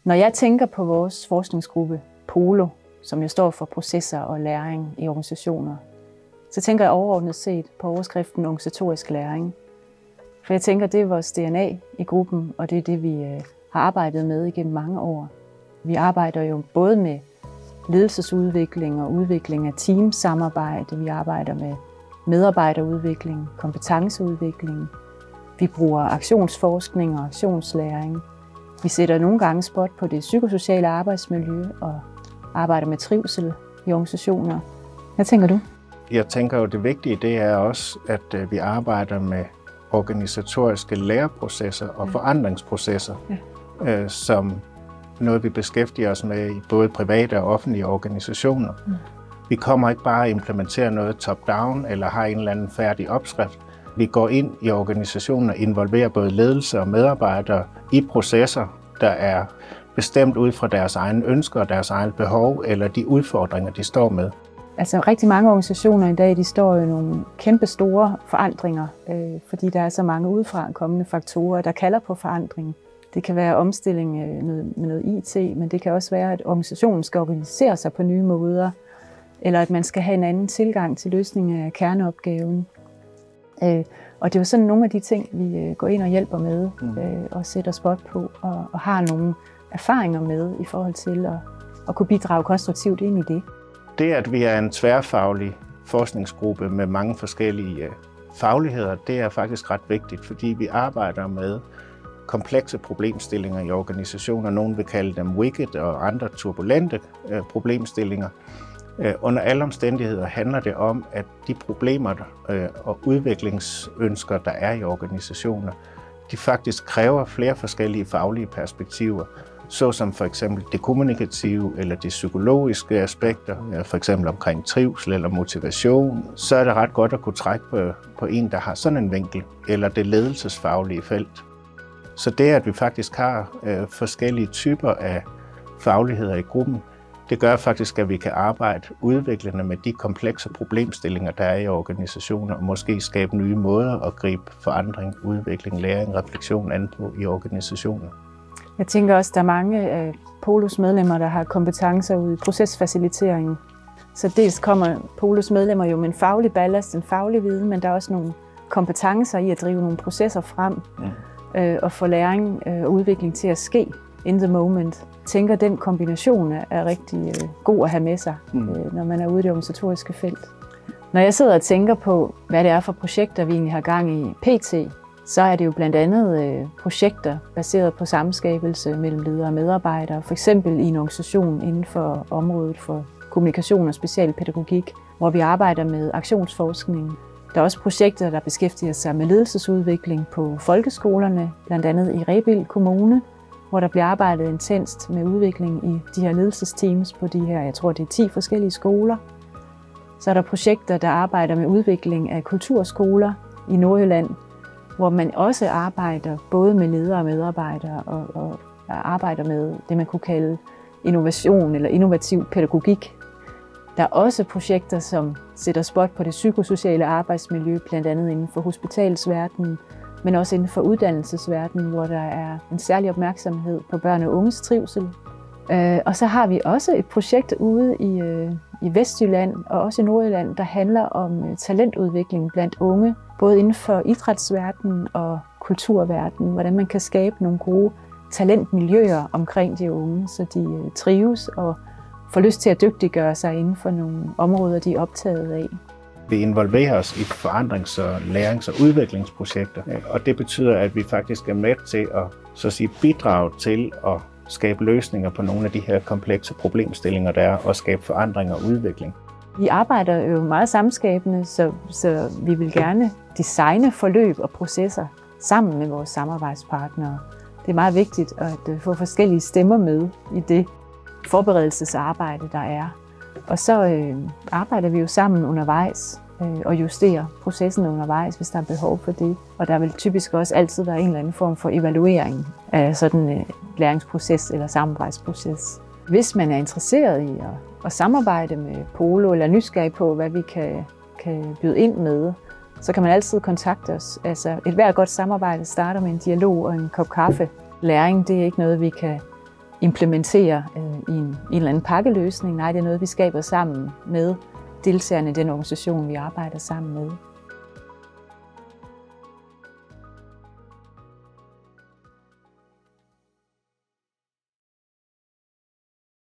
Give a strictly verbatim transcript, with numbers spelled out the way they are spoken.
Når jeg tænker på vores forskningsgruppe POLO, som jo står for processer og læring i organisationer, så tænker jeg overordnet set på overskriften organisatorisk læring. For jeg tænker, det er vores D N A i gruppen, og det er det, vi har arbejdet med igennem mange år. Vi arbejder jo både med ledelsesudvikling og udvikling af teamsamarbejde. Vi arbejder med medarbejderudvikling, kompetenceudvikling. Vi bruger aktionsforskning og aktionslæring. Vi sætter nogle gange spot på det psykosociale arbejdsmiljø og arbejder med trivsel i organisationer. Hvad tænker du? Jeg tænker jo, det vigtige det er også, at vi arbejder med organisatoriske læreprocesser og ja. forandringsprocesser, ja. øh, som noget, vi beskæftiger os med i både private og offentlige organisationer. Mm. Vi kommer ikke bare at implementere noget top-down eller har en eller anden færdig opskrift. Vi går ind i organisationen og involverer både ledelse og medarbejdere i processer, der er bestemt ud fra deres egne ønsker og deres egne behov eller de udfordringer, de står med. Altså rigtig mange organisationer i dag, de står i nogle kæmpe store forandringer, øh, fordi der er så mange udefra kommende faktorer, der kalder på forandring. Det kan være omstilling øh, med noget I T, men det kan også være, at organisationen skal organisere sig på nye måder, eller at man skal have en anden tilgang til løsning af kerneopgaven. Øh, og det er jo sådan nogle af de ting, vi øh, går ind og hjælper med øh, og sætter spot på, og, og har nogle erfaringer med i forhold til at, at kunne bidrage konstruktivt ind i det. Det, at vi er en tværfaglig forskningsgruppe med mange forskellige fagligheder, det er faktisk ret vigtigt, fordi vi arbejder med komplekse problemstillinger i organisationer. Nogle vil kalde dem wicked og andre turbulente problemstillinger. Under alle omstændigheder handler det om, at de problemer og udviklingsønsker, der er i organisationer, de faktisk kræver flere forskellige faglige perspektiver, såsom for eksempel det kommunikative eller de psykologiske aspekter, for eksempel omkring trivsel eller motivation, så er det ret godt at kunne trække på, på en, der har sådan en vinkel, eller det ledelsesfaglige felt. Så det, at vi faktisk har øh, forskellige typer af fagligheder i gruppen, det gør faktisk, at vi kan arbejde udviklende med de komplekse problemstillinger, der er i organisationer, og måske skabe nye måder at gribe forandring, udvikling, læring, refleksion an på i organisationer. Jeg tænker også, at der er mange af POLOs medlemmer, der har kompetencer ude i procesfacilitering. Så dels kommer POLOs medlemmer jo med en faglig ballast, en faglig viden, men der er også nogle kompetencer i at drive nogle processer frem ja. øh, og få læring og øh, udvikling til at ske in the moment. Jeg tænker, at den kombination er rigtig øh, god at have med sig, mm. øh, når man er ude i det organisatoriske felt. Når jeg sidder og tænker på, hvad det er for projekter, vi egentlig har gang i P T, så er det jo blandt andet øh, projekter baseret på samskabelse mellem ledere og medarbejdere, for eksempel i en organisation inden for området for kommunikation og specialpædagogik, hvor vi arbejder med aktionsforskning. Der er også projekter, der beskæftiger sig med ledelsesudvikling på folkeskolerne, blandt andet i Rebild Kommune, hvor der bliver arbejdet intenst med udvikling i de her ledelsesteams på de her, jeg tror det er ti forskellige skoler. Så er der projekter, der arbejder med udvikling af kulturskoler i Nordjylland, hvor man også arbejder både med ledere og medarbejdere og, og arbejder med det, man kunne kalde innovation eller innovativ pædagogik. Der er også projekter, som sætter spot på det psykosociale arbejdsmiljø, blandt andet inden for hospitalsverdenen, men også inden for uddannelsesverdenen, hvor der er en særlig opmærksomhed på børn og unges trivsel. Og så har vi også et projekt ude i, i Vestjylland og også i Nordjylland, der handler om talentudvikling blandt unge, både inden for idrætsverdenen og kulturverdenen, hvordan man kan skabe nogle gode talentmiljøer omkring de unge, så de trives og får lyst til at dygtiggøre sig inden for nogle områder, de er optaget af. Vi involverer os i forandrings- og lærings- og udviklingsprojekter, og det betyder, at vi faktisk er med til at så at sige, bidrage til at skabe løsninger på nogle af de her komplekse problemstillinger, der er, og skabe forandring og udvikling. Vi arbejder jo meget samskabende, så, så vi vil gerne designe forløb og processer sammen med vores samarbejdspartnere. Det er meget vigtigt at få forskellige stemmer med i det forberedelsesarbejde, der er. Og så øh, arbejder vi jo sammen undervejs øh, og justerer processen undervejs, hvis der er behov for det. Og der vil typisk også altid være en eller anden form for evaluering af sådan en øh, læringsproces eller samarbejdsproces. Hvis man er interesseret i at, at samarbejde med POLO eller nysgerrig på, hvad vi kan, kan byde ind med, så kan man altid kontakte os. Altså, et hvert godt samarbejde starter med en dialog og en kop kaffe. Læring, det er ikke noget, vi kan implementere øh, i, en, i en eller anden pakkeløsning. Nej, det er noget, vi skaber sammen med deltagerne i den organisation, vi arbejder sammen med.